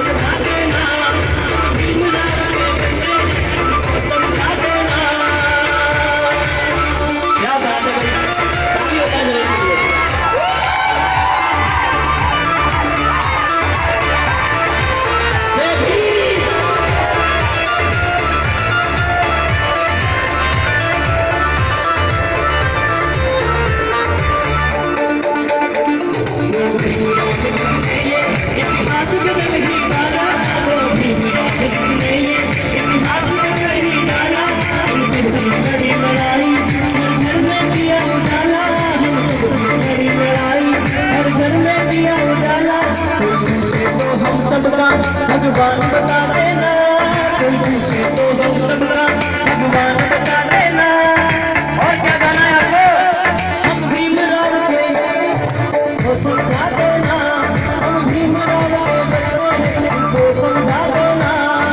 भगवान बता देना, कोई पूछे तो हम सबका भगवान बता देना। और क्या गाना है आपको? हम भीमराव के वो समझा देना, हम भीमराव के वो समझा देना।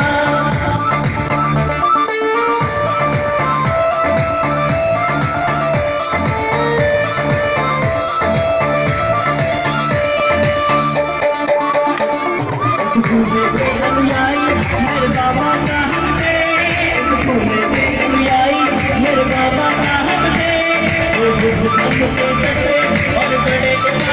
मेरे बाबा का हम दे, मेरे बाबा का हम दे, और बड़े